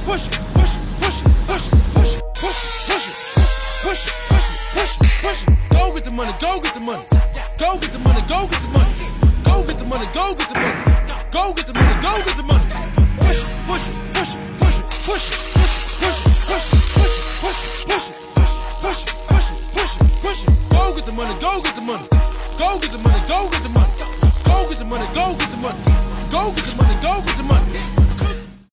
push it, push it, push it, push it, push it, push it, push it, push it, push it, push it. Go get the money, go get the money, go get the money, go get the money, go get the money, go get the money, go get the money, go get the money. Push it, push it, push it, push it, push it, push it, push it, push it, push it, push it, push it, push it, push it, push it, push it. Go get the money, go get the money, go get the money, go get the money.